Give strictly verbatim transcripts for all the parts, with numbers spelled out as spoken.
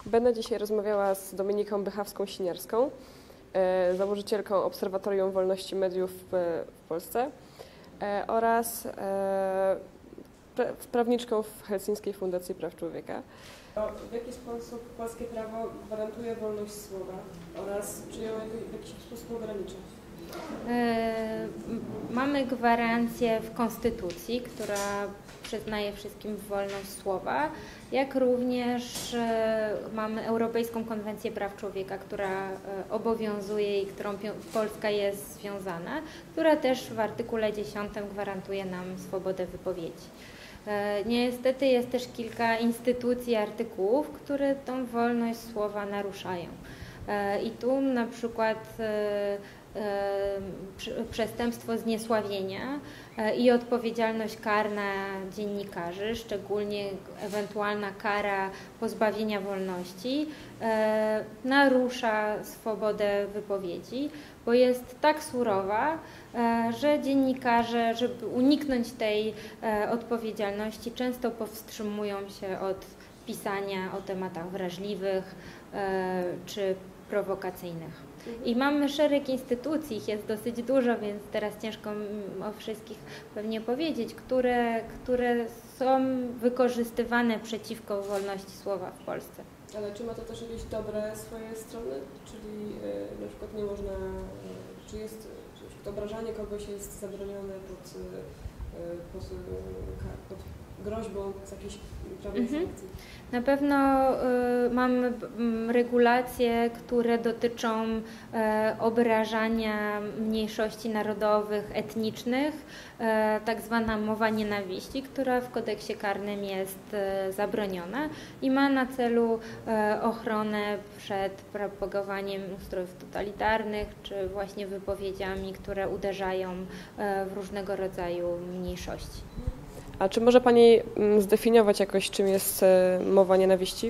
Będę dzisiaj rozmawiała z Dominiką Bychawską-Siniarską, założycielką Obserwatorium Wolności Mediów w Polsce oraz prawniczką w Helsińskiej Fundacji Praw Człowieka. W jaki sposób polskie prawo gwarantuje wolność słowa oraz czy ją w jakiś sposób ogranicza? Mamy gwarancję w Konstytucji, która przyznaje wszystkim wolność słowa, jak również mamy Europejską Konwencję Praw Człowieka, która obowiązuje i którą Polska jest związana, która też w artykule dziesiątym gwarantuje nam swobodę wypowiedzi. Niestety jest też kilka instytucji, artykułów, które tą wolność słowa naruszają. I tu na przykład przestępstwo zniesławienia i odpowiedzialność karna dziennikarzy, szczególnie ewentualna kara pozbawienia wolności, narusza swobodę wypowiedzi, bo jest tak surowa, że dziennikarze, żeby uniknąć tej odpowiedzialności, często powstrzymują się od pisania o tematach wrażliwych czy prowokacyjnych. I mamy szereg instytucji, ich jest dosyć dużo, więc teraz ciężko o wszystkich pewnie powiedzieć, które, które są wykorzystywane przeciwko wolności słowa w Polsce. Ale czy ma to też jakieś dobre swoje strony? Czyli yy, na przykład nie można, yy, czy jest, czy obrażanie kogoś jest zabronione pod, yy, pod, yy, pod groźbą z jakiejś prawnej mhm. sankcji? Na pewno y, mamy y, regulacje, które dotyczą y, obrażania mniejszości narodowych, etnicznych, y, tak zwana mowa nienawiści, która w kodeksie karnym jest y, zabroniona i ma na celu y, ochronę przed propagowaniem ustrojów totalitarnych, czy właśnie wypowiedziami, które uderzają y, w różnego rodzaju mniejszości. A czy może Pani zdefiniować jakoś, czym jest mowa nienawiści?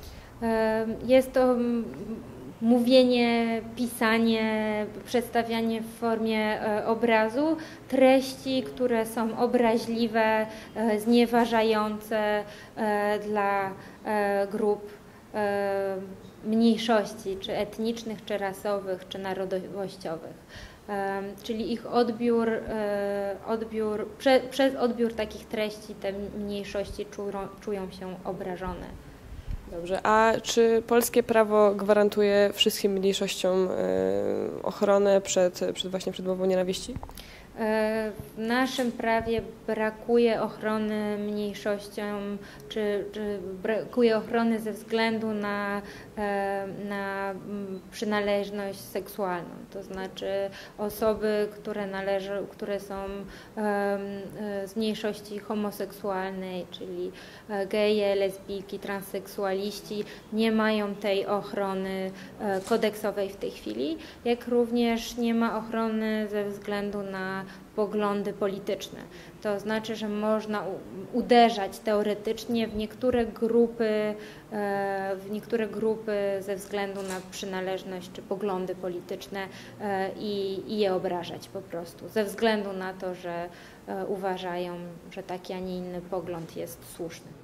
Jest to mówienie, pisanie, przedstawianie w formie obrazu treści, które są obraźliwe, znieważające dla grup mniejszości, czy etnicznych, czy rasowych, czy narodowościowych. Czyli ich odbiór, odbiór prze, przez odbiór takich treści te mniejszości czują, czują się obrażone. Dobrze, a czy polskie prawo gwarantuje wszystkim mniejszościom ochronę przed, przed właśnie przed mową nienawiści? W naszym prawie brakuje ochrony mniejszościom, czy, czy brakuje ochrony ze względu na, na przynależność seksualną. To znaczy osoby, które należą, które są z mniejszości homoseksualnej, czyli geje, lesbijki, transseksualiści, nie mają tej ochrony kodeksowej w tej chwili, jak również nie ma ochrony ze względu na poglądy polityczne. To znaczy, że można uderzać teoretycznie w niektóre grupy, w niektóre grupy ze względu na przynależność czy poglądy polityczne i, i je obrażać po prostu, ze względu na to, że uważają, że taki, a nie inny pogląd jest słuszny.